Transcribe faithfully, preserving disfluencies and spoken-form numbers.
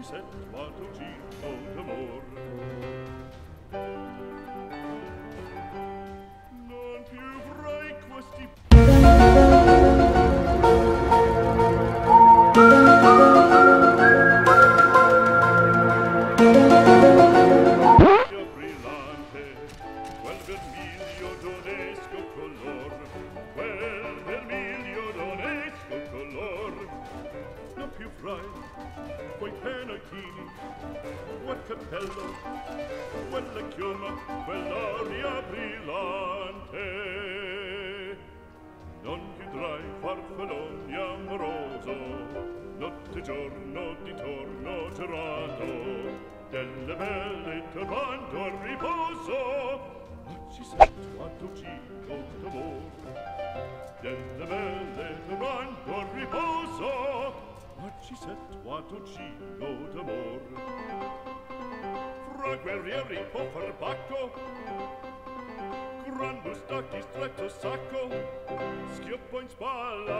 settuato giro d'amor. Non più avrai questi brillante, quel vermiglio d'onesco color, quel vermiglio d'onesco color. Non più frai quei penachini, quel cappello, quella chioma, quell'aria brillante. Non più trai farfallone amoroso, notte e giorno di torno girato, delle belle turbando al riposo. Oggi settuato giro d'amor, delle belle turbando al riposo. Oggi settuato giro d'amor. Fra guerrieri po' farbacco, gran bustacchi stretto sacco, schioppo in spalla